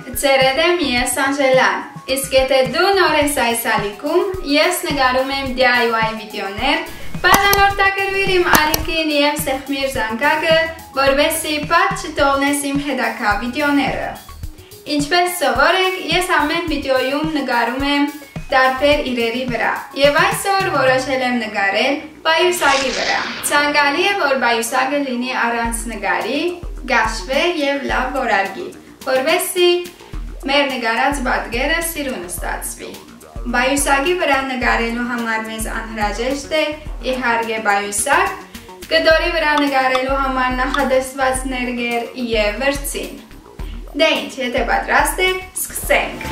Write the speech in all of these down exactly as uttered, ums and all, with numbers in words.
Ծերեդ եմ ես Անժելան, իսկ եթե դու նոր ես այս ալիքում, ես նկարում եմ դի այ վայ վիդեոներ, բաժանորդագրվիր իմ ալիքին և սեղմիր զանգակը, որպեսզի պատ չթողնես իմ հետաքրքիր վիդեոները։ Ինչպես սովոր եք, ես ամեն վիդեոյում նկարում եմ տարբեր իրերի վրա, և այսօր որոշել եմ նկարել պայուսակի վրա։ Ցանկալի է, որ պայուսակը լինի առանց նկարի, գաշվե և լավ որարկի, որպեսզի մեր նկարած պատկերը սիրուն ստացվի։ Պայուսակի վրա նկարելու համար մեզ անհրաժեշտ է իհարկե պայուսակ, կտորի վրա նկարելու համար նախատեսված ներկեր և վրձին։ Դե ինչ, եթե պատրաստ եք, սկսենք։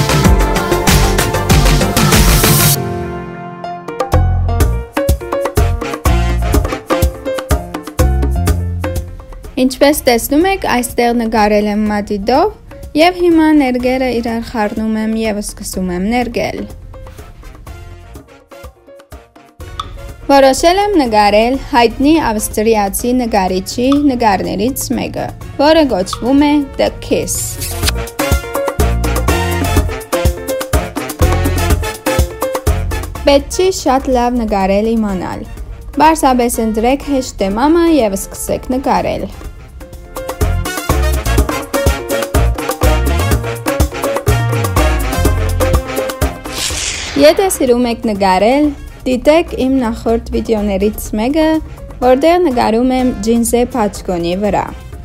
Ինչպես տեսնում եք, այստեղ նկարել եմ մատիտով և հիմա ներկերը իրար խառնում եմ և սկսում եմ ներկել։ Որոշել եմ նկարել հայտնի ավստրիացի նկարիչի նկարներից մեկը, որը կոչվում է The Kiss։ Պետք չի շատ լավ նկարել իմանալ։ Պարզապես ընտրեք հեշտ թեմամը և սկսեք նկարել։ Եթե սիրում եք նկարել, դիտեք իմ նախորդ վիդեոներից մեկը, որտեղ նկարում եմ ջինսե փաչկոնի վրա։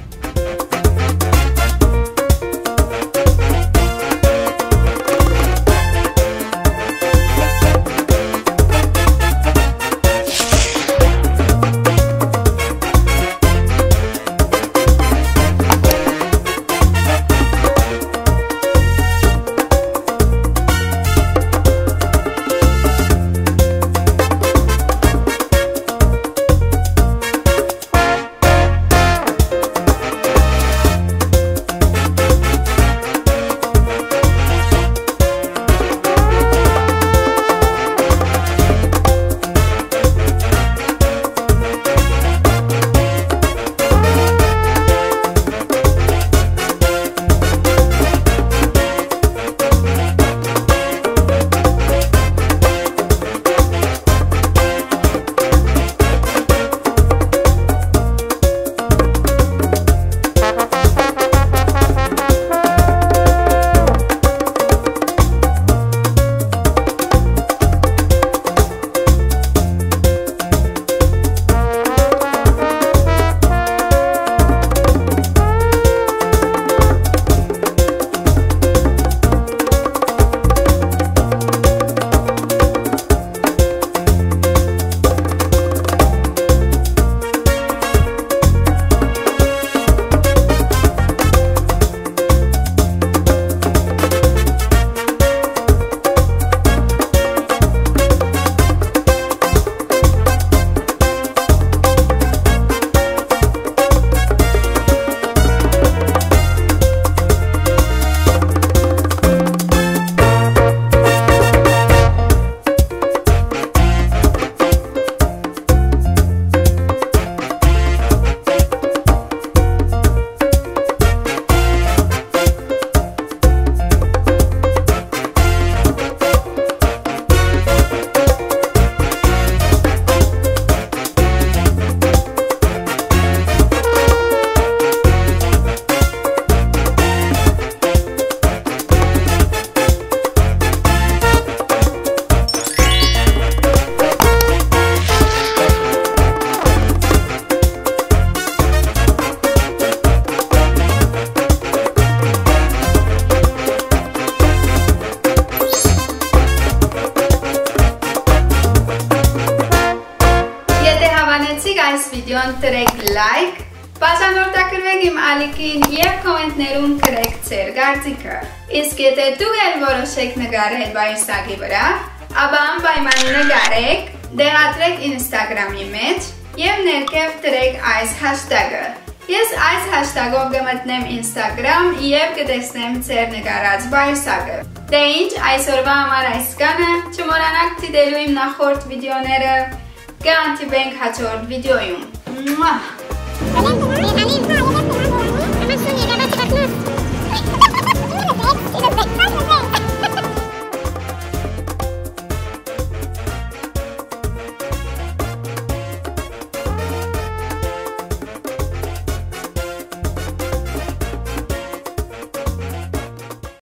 Այս վիդեոն տրեք լայք, բաժանորդագրվեք իմ ալիքին և կոմենտներում գրեք ձեր կարծիքը։ Իսկ եթե դուք էլ որոշեք նկարել պայուսակի վրա, ապա անպայման նկարեք, դեղատրեք ինստագրամի մեջ և ներքև դրեք այս հաշտագը։ Ես այս հաշտագով կմտնեմ ինստագրամ և կտեսնեմ ձեր նկարած պայուսակը։ Դե ինչ, այսօրվա համար այսքանը, չմոռանաք դիտելու իմ նախորդ վիդեոները, կհանդիպենք հաջորդ վիդեոյում։